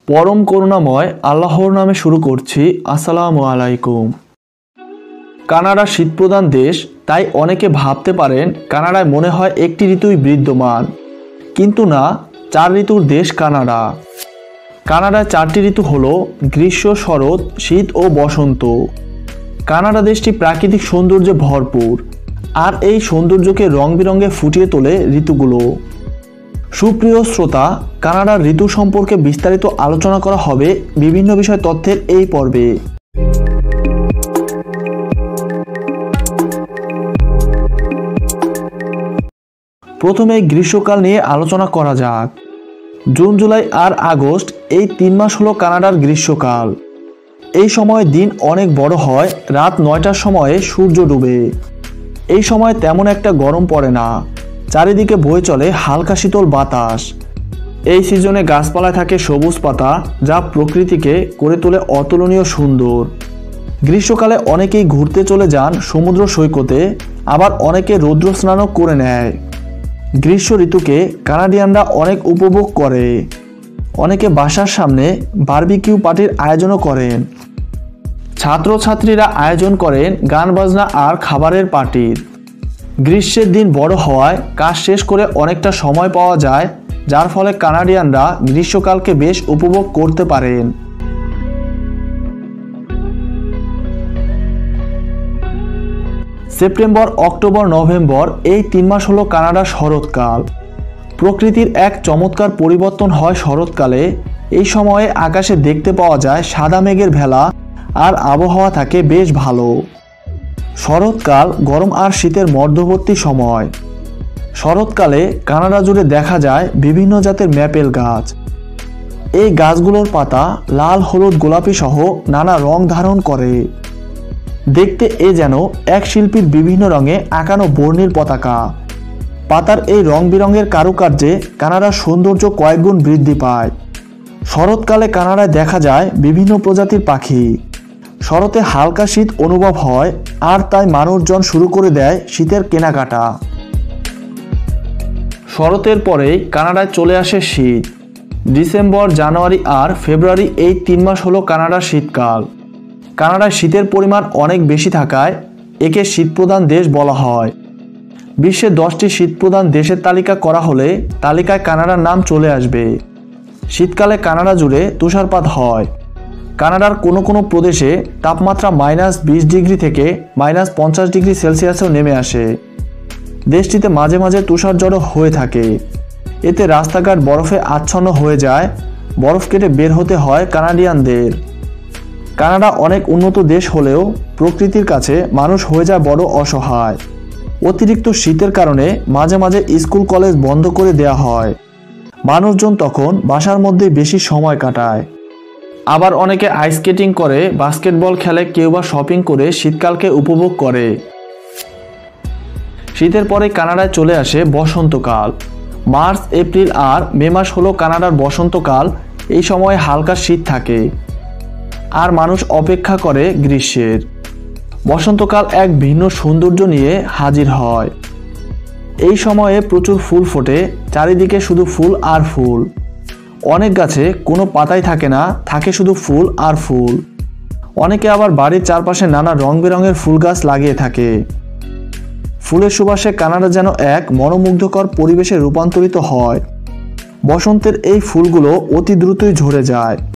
পরম করুণাময় আল্লাহর নামে শুরু করছি। আসসালামু আলাইকুম। কানাডা শীতপ্রধান দেশ, তাই অনেকে ভাবতে পারেন কানাডায় মনে হয় একটি ঋতুই বিদ্যমান, কিন্তু না, 4 ঋতুর দেশ কানাডা। কানাডায় 4টি ঋতু হলো গ্রীষ্ম, শরৎ, শীত ও বসন্ত। কানাডা দেশটি প্রাকৃতিক সৌন্দর্যে ভরপুর, আর এই সৌন্দর্যকে রং বেরঙে ফুটিয়ে তোলে ঋতুগুলো। সুপ্রিয় শ্রোতা, কানাডার ঋতু সম্পর্কে বিস্তারিত আলোচনা করা হবে বিভিন্ন বিষয় তথ্যের এই পর্বে। প্রথমে গ্রীষ্মকাল নিয়ে আলোচনা করা যাক। জুন, জুলাই আর আগস্ট এই 3 মাস হলো কানাডার গ্রীষ্মকাল। এই সময় দিন অনেক বড় হয়, রাত 9টার সময়ে সূর্য ডুবে। এই সময় তেমন একটা গরম পড়ে না, চারিদিকে বয়ে চলে হালকা শীতল বাতাস। এই সিজনে গাছপালায় থাকে সবুজ পাতা, যা প্রকৃতিকে করে তোলে অতুলনীয় সুন্দর। গ্রীষ্মকালে অনেকেই ঘুরতে চলে যান সমুদ্র সৈকতে, আবার অনেকে রৌদ্র স্নানও করে নেয়। গ্রীষ্ম ঋতুকে কানাডিয়ানরা অনেক উপভোগ করে। অনেকে বাসার সামনে বারবিকিউ পার্টির আয়োজনও করেন। ছাত্রছাত্রীরা আয়োজন করেন গান বাজনা আর খাবারের পার্টির। গ্রীষ্মের দিন বড় হওয়ায় কাজ শেষ করে অনেকটা সময় পাওয়া যায়, যার ফলে কানাডিয়ানরা গ্রীষ্মকালকে বেশ উপভোগ করতে পারেন। সেপ্টেম্বর, অক্টোবর, নভেম্বর এই 3 মাস হলো কানাডার শরৎকাল। প্রকৃতির এক চমৎকার পরিবর্তন হয় শরৎকালে। এই সময়ে আকাশে দেখতে পাওয়া যায় সাদা মেঘের ভেলা, আর আবহাওয়া থাকে বেশ ভালো। শরৎকাল গরম আর শীতের মধ্যবর্তী সময়। শরৎকালে কানাডা জুড়ে দেখা যায় বিভিন্ন জাতের ম্যাপেল গাছ। এই গাছগুলোর পাতা লাল, হলুদ, গোলাপি সহ নানা রং ধারণ করে। দেখতে এ যেন এক শিল্পীর বিভিন্ন রঙে আঁকানো বর্ণিল পতাকা। পাতার এই রং বেরঙের কারুকার্যে কানাডার সৌন্দর্য কয়েকগুণ বৃদ্ধি পায়। শরৎকালে কানাডায় দেখা যায় বিভিন্ন প্রজাতির পাখি। শরতে হালকা শীত অনুভব হয়, আর তাই মানুষজন শুরু করে দেয় শীতের কেনাকাটা। শরতের পরেই কানাডায় চলে আসে শীত। ডিসেম্বর, জানুয়ারি আর ফেব্রুয়ারি এই 3 মাস হলো কানাডার শীতকাল। কানাডায় শীতের পরিমাণ অনেক বেশি থাকায় একে শীতপ্রধান দেশ বলা হয়। বিশ্বে 10টি শীতপ্রধান দেশের তালিকা করা হলে তালিকায় কানাডার নাম চলে আসবে। শীতকালে কানাডা জুড়ে তুষারপাত হয়। কানাডার কোনো কোনো প্রদেশে তাপমাত্রা -20 ডিগ্রি থেকে -50 ডিগ্রি সেলসিয়াসেও নেমে আসে। দেশটিতে মাঝে মাঝে তুষারঝড়ও হয়ে থাকে। এতে রাস্তাঘাট বরফে আচ্ছন্ন হয়ে যায়। বরফ কেটে বের হতে হয় কানাডিয়ানদের। কানাডা অনেক উন্নত দেশ হলেও প্রকৃতির কাছে মানুষ হয়ে যায় বড় অসহায়। অতিরিক্ত শীতের কারণে মাঝে মাঝে স্কুল কলেজ বন্ধ করে দেয়া হয়। মানুষজন তখন বাসার মধ্যে বেশি সময় কাটায়। আবার অনেকে আইস স্কেটিং করে, বাস্কেটবল খেলে, কেউ বা শপিং করে শীতকালকে উপভোগ করে। শীতের পরে কানাডায় চলে আসে বসন্তকাল। মার্চ, এপ্রিল আর মে মাস হলো কানাডার বসন্তকাল। এই সময় হালকা শীত থাকে, আর মানুষ অপেক্ষা করে গ্রীষ্মের। বসন্তকাল এক ভিন্ন সৌন্দর্য নিয়ে হাজির হয়। এই সময়ে প্রচুর ফুল ফোটে, চারিদিকে শুধু ফুল আর ফুল। অনেক গাছে কোনো পাতাই থাকে না, থাকে শুধু ফুল আর ফুল। অনেকে আবার বাড়ির চারপাশে নানা রং বেরঙের ফুল গাছ লাগিয়ে থাকে। ফুলের সুবাসে কানাডা যেন এক মনোমুগ্ধকর পরিবেশে রূপান্তরিত হয়। বসন্তের এই ফুলগুলো অতি দ্রুতই ঝরে যায়।